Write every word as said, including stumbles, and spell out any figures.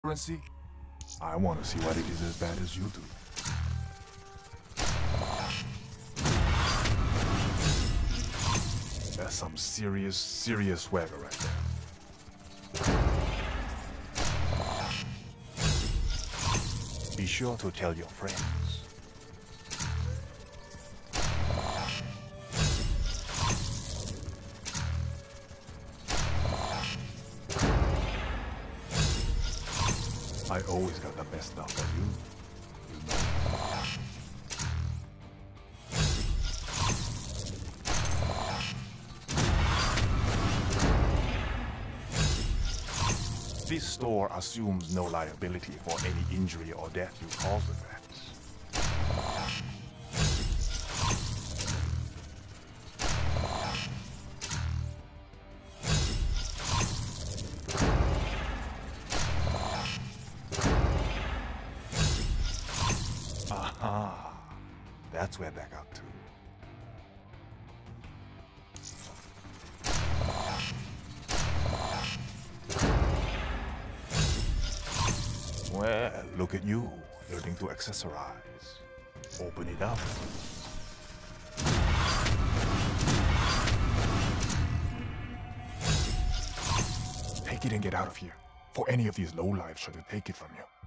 currency? I want to see what it is as bad as you do. That's some serious, serious swagger right there. Be sure to tell your friends. I always got the best stuff for you, you know. This store assumes no liability for any injury or death you cause with that. Aha, that's where that got to. Well, look at you, learning to accessorize. Open it up. Take it and get out of here, for any of these lowlifes should take it from you.